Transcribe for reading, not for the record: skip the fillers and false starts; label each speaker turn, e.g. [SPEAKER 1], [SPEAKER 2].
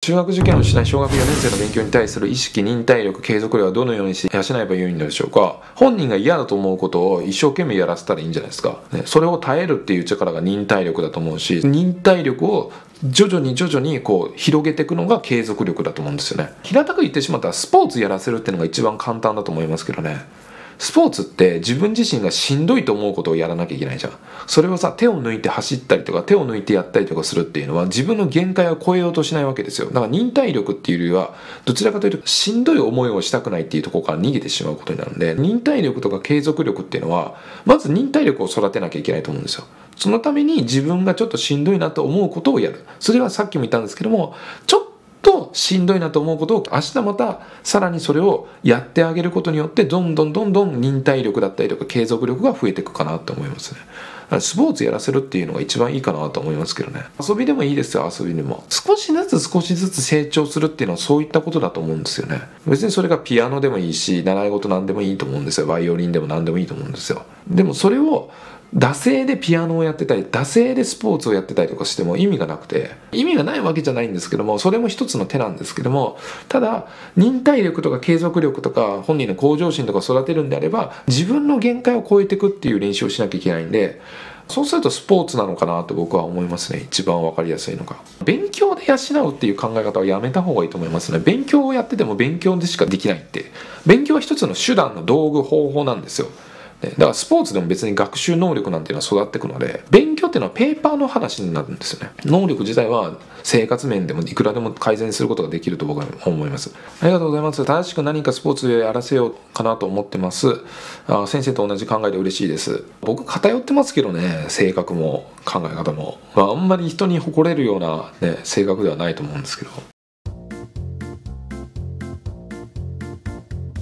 [SPEAKER 1] 中学受験をしない小学4年生の勉強に対する意識、忍耐力、継続力はどのようにして養えばよいのでしょうか。本人が嫌だと思うことを一生懸命やらせたらいいんじゃないですか。それを耐えるっていう力が忍耐力だと思うし、忍耐力を徐々にこう広げていくのが継続力だと思うんですよね。平たく言ってしまったらスポーツやらせるっていうのが一番簡単だと思いますけどね。スポーツって自分自身がしんどいと思うことをやらなきゃいけないじゃん。それをさ、手を抜いて走ったりとか手を抜いてやったりとかするっていうのは自分の限界を超えようとしないわけですよ。だから忍耐力っていうよりはどちらかというとしんどい思いをしたくないっていうところから逃げてしまうことになるんで、忍耐力とか継続力っていうのはまず忍耐力を育てなきゃいけないと思うんですよ。そのために自分がちょっとしんどいなと思うことをやる。それはさっきも言ったんですけども、ちょっとしんどいなと思うことを明日またさらにそれをやってあげることによってどんどん忍耐力だったりとか継続力が増えていくかなと思いますね。スポーツやらせるっていうのが一番いいかなと思いますけどね。遊びでもいいですよ。遊びでも少しずつ成長するっていうのはそういったことだと思うんですよね。別にそれがピアノでもいいし習い事なんでもいいと思うんですよ。バイオリンでも何でもいいと思うんですよ。でもそれを惰性でピアノをやってたり惰性でスポーツをやってたりとかしても意味がなくて、意味がないわけじゃないんですけども、それも一つの手なんですけども、ただ忍耐力とか継続力とか本人の向上心とか育てるんであれば自分の限界を超えていくっていう練習をしなきゃいけないんで、そうするとスポーツなのかなと僕は思いますね。一番わかりやすいのが勉強で養うっていう考え方はやめた方がいいと思いますね。勉強をやってても勉強でしかできないって、勉強は一つの手段の道具方法なんですよ。だからスポーツでも別に学習能力なんていうのは育っていくので、勉強っていうのはペーパーの話になるんですよね。能力自体は生活面でもいくらでも改善することができると僕は思います。ありがとうございます。正しく何かスポーツでやらせようかなと思ってます。先生と同じ考えで嬉しいです。僕偏ってますけどね、性格も考え方も、あんまり人に誇れるような、ね、性格ではないと思うんですけど。